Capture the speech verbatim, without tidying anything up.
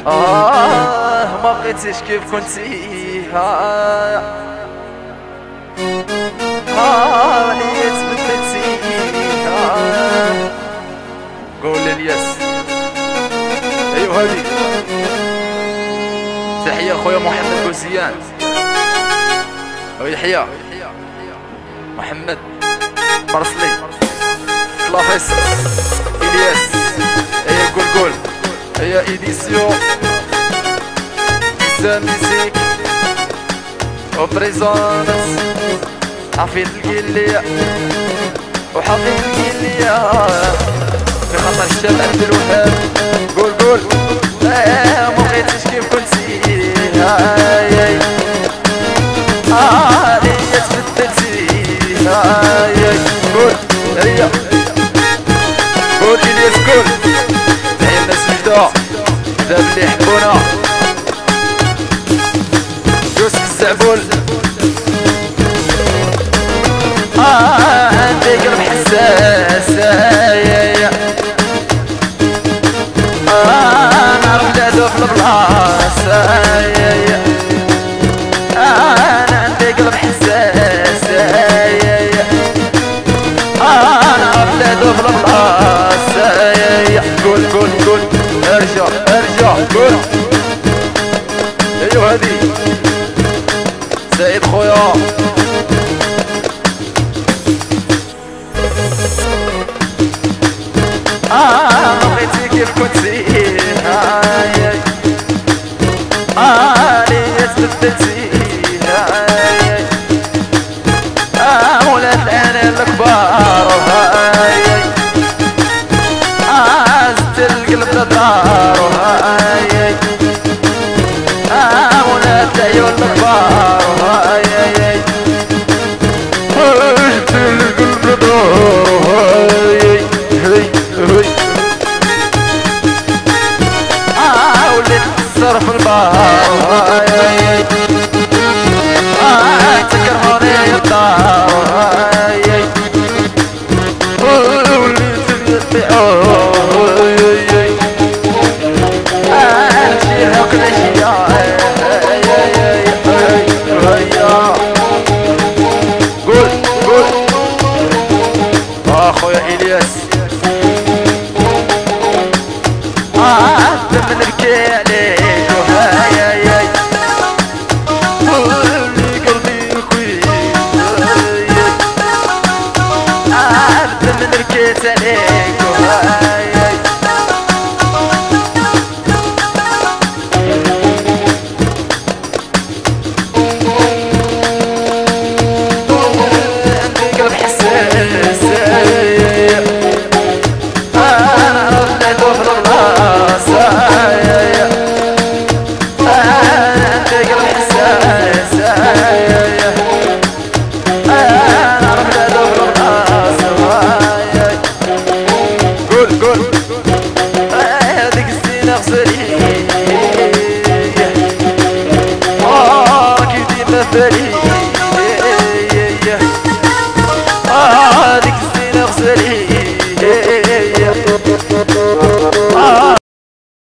آه ما بقيتيش كيف كنتي آه آه ليت بدلتي آه قول لي الياس أيوه هادي تحية خويا محمد بوزيان ويحيى محمد مرسلي كلافيس الياس هيا قول قول هيا ايديسيون إسام ميزيك وبريزونس حفيظ القلية وحفيظ القلية في خطر الشاب عبد الوهاب قول قول اه ما بقيتيش كيف كنتي هاي اه ليا تبدلتي هاي قول هيا قول الياس قول تحيا الناس الجدع داب اللي يحبونا يوسف الزعبول آه عندي قلب حساس آه نعرف لا في البلاص آه أنا عندي قلب حساس آه نعرف لا في البلاص قول قول قول ارجع ارجع قول ايوه هادي سعيد خويا آه بغيتي كيف كنتي هاي آه ليا تبدلتي هاي آه ولاد العين الكبار هاي آه زدت القلب لدار هاي آه ولاد العيون الكبار هاي زدت القلب لدار هاي هاي هاي آه وليت صرف البار هاي آه تكرهوني الدار هاي وليت يطيعوا آه نمشيها كل شي قول قول آه خويا إلياس آه دم نبكي عليك وهاي هاي هاي قلبي يخوي آه دم نبكيت عليك وهاي هاي عندي قلب حساس Feliz